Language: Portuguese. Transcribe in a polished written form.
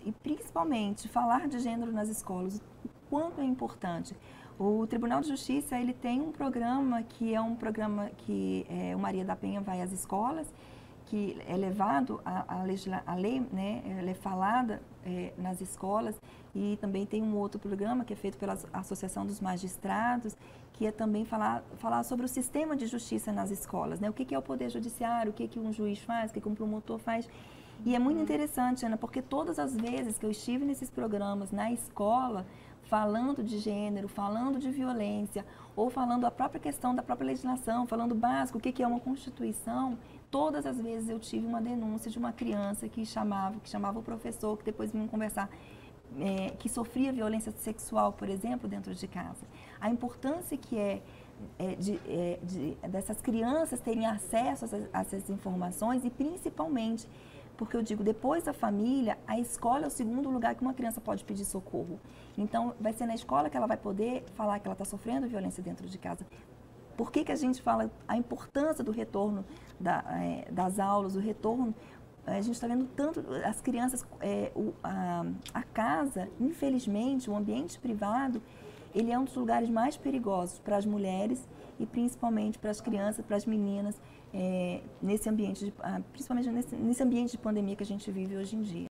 e principalmente falar de gênero nas escolas, o quanto é importante. O Tribunal de Justiça, ele tem um programa que o Maria da Penha vai às escolas, que é levado a lei, né, ela é falada nas escolas, e também tem um outro programa que é feito pela Associação dos Magistrados, que é também falar sobre o sistema de justiça nas escolas, né? O que é o Poder Judiciário, o que um juiz faz, o que um promotor faz. E é muito interessante, Ana, porque todas as vezes que eu estive nesses programas na escola, falando de gênero, falando de violência, ou falando a própria questão da própria legislação, falando básico, o que é uma Constituição, todas as vezes eu tive uma denúncia de uma criança que chamava o professor, que depois vinha conversar, que sofria violência sexual, por exemplo, dentro de casa. A importância que dessas crianças terem acesso a essas informações, e principalmente, porque eu digo, depois da família, a escola é o segundo lugar que uma criança pode pedir socorro. Então, vai ser na escola que ela vai poder falar que ela está sofrendo violência dentro de casa. Por que a gente fala a importância do retorno das aulas, o retorno? A gente está vendo tanto as crianças, a casa, infelizmente, o ambiente privado, ele é um dos lugares mais perigosos para as mulheres e principalmente para as crianças, para as meninas, nesse ambiente, principalmente nesse ambiente de pandemia que a gente vive hoje em dia.